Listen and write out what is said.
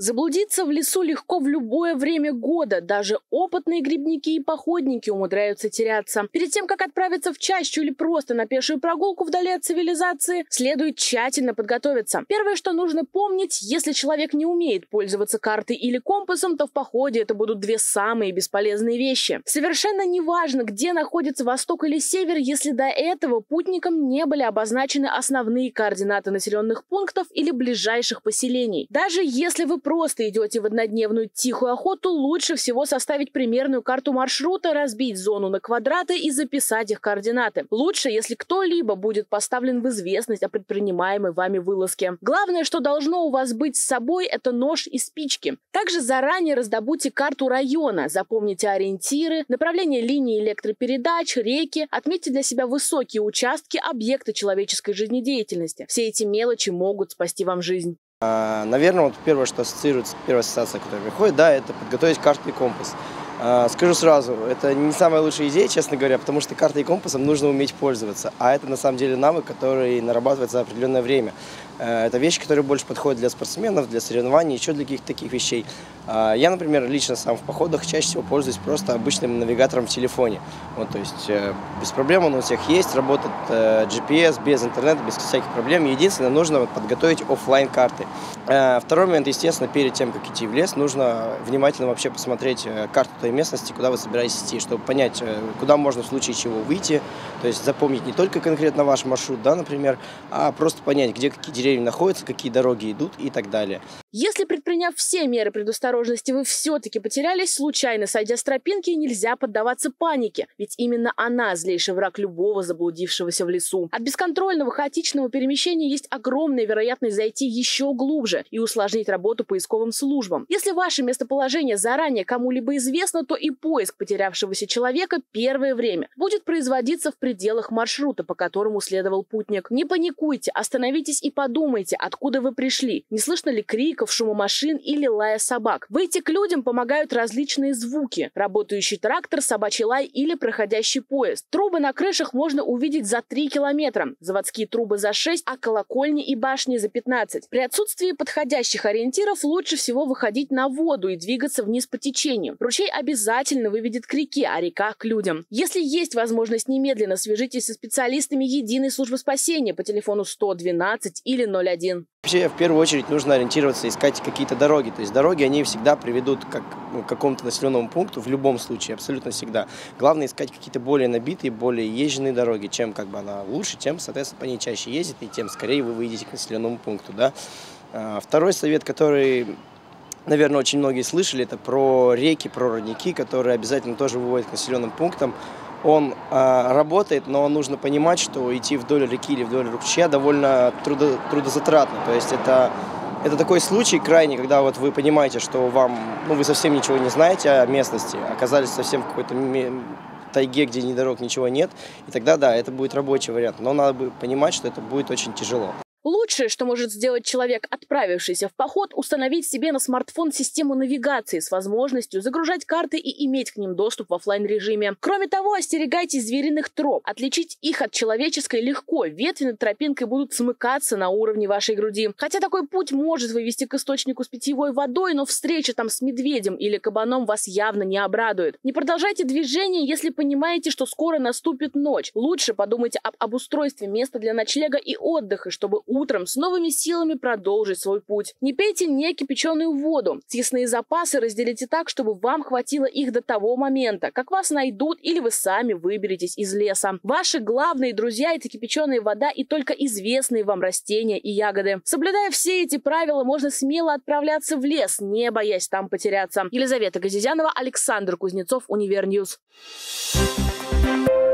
Заблудиться в лесу легко в любое время года. Даже опытные грибники и походники умудряются теряться. Перед тем, как отправиться в чащу или просто на пешую прогулку вдали от цивилизации, следует тщательно подготовиться. Первое, что нужно помнить, если человек не умеет пользоваться картой или компасом, то в походе это будут две самые бесполезные вещи. Совершенно неважно, где находится восток или север, если до этого путникам не были обозначены основные координаты населенных пунктов или ближайших поселений. Даже если вы просто идете в однодневную тихую охоту, лучше всего составить примерную карту маршрута, разбить зону на квадраты и записать их координаты. Лучше, если кто-либо будет поставлен в известность о предпринимаемой вами вылазке. Главное, что должно у вас быть с собой, это нож и спички. Также заранее раздобудьте карту района, запомните ориентиры, направление линии электропередач, реки, отметьте для себя высокие участки, объекты человеческой жизнедеятельности. Все эти мелочи могут спасти вам жизнь. Наверное, вот первое, что ассоциируется, первая ассоциация, которая приходит, да, это подготовить карту и компас. Скажу сразу, это не самая лучшая идея, честно говоря, потому что картой и компасом нужно уметь пользоваться, а это на самом деле навык, который нарабатывается за определенное время. Это вещи, которые больше подходят для спортсменов, для соревнований, еще для каких-то таких вещей. Я, например, лично сам в походах чаще всего пользуюсь просто обычным навигатором в телефоне. Вот, то есть без проблем он у всех есть, работает GPS, без интернета, без всяких проблем. Единственное, нужно подготовить офлайн карты. Второй момент, естественно, перед тем, как идти в лес, нужно внимательно вообще посмотреть карту той местности, куда вы собираетесь идти, чтобы понять, куда можно в случае чего выйти. То есть запомнить не только конкретно ваш маршрут, да, например, а просто понять, где какие деревья находятся, какие дороги идут и так далее. Если, предприняв все меры предосторожности, вы все-таки потерялись, случайно сойдя с тропинки, нельзя поддаваться панике, ведь именно она злейший враг любого заблудившегося в лесу. От бесконтрольного хаотичного перемещения есть огромная вероятность зайти еще глубже и усложнить работу поисковым службам. Если ваше местоположение заранее кому-либо известно, то и поиск потерявшегося человека первое время будет производиться в пределах маршрута, по которому следовал путник. Не паникуйте, остановитесь и подумайте, откуда вы пришли. Не слышно ли криков, шума машин или лая собак? Выйти к людям помогают различные звуки. Работающий трактор, собачий лай или проходящий поезд. Трубы на крышах можно увидеть за 3 километра. Заводские трубы за 6, а колокольни и башни за 15. При отсутствии подходящих ориентиров лучше всего выходить на воду и двигаться вниз по течению. Ручей обязательно выведет к реке, а река к людям. Если есть возможность, немедленно свяжитесь со специалистами единой службы спасения по телефону 112 или 01. Вообще, в первую очередь, нужно ориентироваться, искать какие-то дороги. То есть дороги, они всегда приведут к какому-то населенному пункту, в любом случае, абсолютно всегда. Главное искать какие-то более набитые, более езженные дороги. Чем она лучше, тем, соответственно, по ней чаще ездит, и тем скорее вы выйдете к населенному пункту. Да? Второй совет, который, наверное, очень многие слышали, это про реки, про родники, которые обязательно тоже выводят к населенным пунктам. Он работает, но нужно понимать, что идти вдоль реки или вдоль ручья довольно трудозатратно. То есть это такой случай крайний, когда вот вы понимаете, что вы совсем ничего не знаете о местности, оказались совсем в какой-то тайге, где ни дорог, ничего нет. И тогда, да, это будет рабочий вариант. Но надо понимать, что это будет очень тяжело. Лучшее, что может сделать человек, отправившийся в поход, установить себе на смартфон систему навигации с возможностью загружать карты и иметь к ним доступ в офлайн-режиме. Кроме того, остерегайтесь звериных троп. Отличить их от человеческой легко. Ветви над тропинкой будут смыкаться на уровне вашей груди. Хотя такой путь может вывести к источнику с питьевой водой, но встреча там с медведем или кабаном вас явно не обрадует. Не продолжайте движение, если понимаете, что скоро наступит ночь. Лучше подумайте об обустройстве места для ночлега и отдыха, чтобы утром с новыми силами продолжить свой путь. Не пейте некипяченую воду. Съестные запасы разделите так, чтобы вам хватило их до того момента, как вас найдут или вы сами выберетесь из леса. Ваши главные друзья – это кипяченая вода и только известные вам растения и ягоды. Соблюдая все эти правила, можно смело отправляться в лес, не боясь там потеряться. Елизавета Газизянова, Александр Кузнецов, Универньюз.